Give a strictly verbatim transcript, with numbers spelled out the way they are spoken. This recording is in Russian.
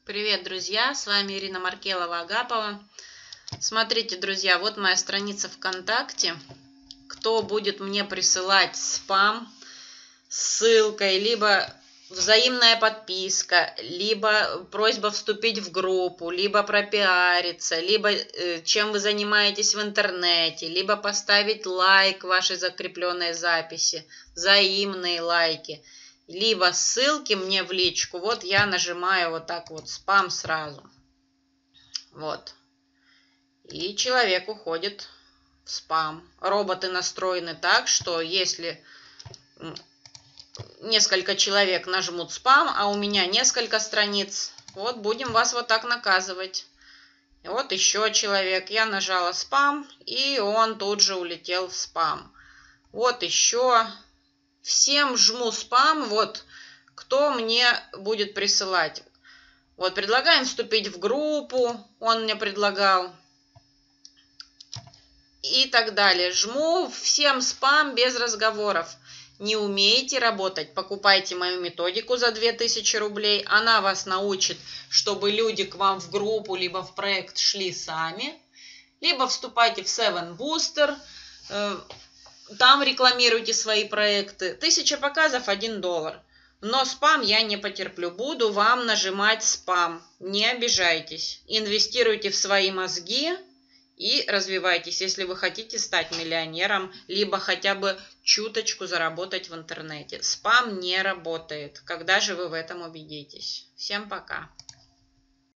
Привет, друзья! С вами Ирина Маркелова-Агапова. Смотрите, друзья, вот моя страница ВКонтакте. Кто будет мне присылать спам с ссылкой, либо взаимная подписка, либо просьба вступить в группу, либо пропиариться, либо э, чем вы занимаетесь в интернете, либо поставить лайк вашей закрепленной записи, взаимные лайки, либо ссылки мне в личку. Вот я нажимаю вот так вот спам сразу. Вот. И человек уходит в спам. Роботы настроены так, что если несколько человек нажмут спам, а у меня несколько страниц, вот будем вас вот так наказывать. И вот еще человек. Я нажала спам, и он тут же улетел в спам. Вот еще. Всем жму спам. Вот кто мне будет присылать. Вот предлагаем вступить в группу. Он мне предлагал. И так далее. Жму всем спам без разговоров. Не умеете работать? Покупайте мою методику за две тысячи рублей. Она вас научит, чтобы люди к вам в группу, либо в проект шли сами. Либо вступайте в Seven Booster. Там рекламируйте свои проекты. Тысяча показов, один доллар. Но спам я не потерплю. Буду вам нажимать спам. Не обижайтесь. Инвестируйте в свои мозги. И развивайтесь, если вы хотите стать миллионером, либо хотя бы чуточку заработать в интернете. Спам не работает. Когда же вы в этом убедитесь? Всем пока.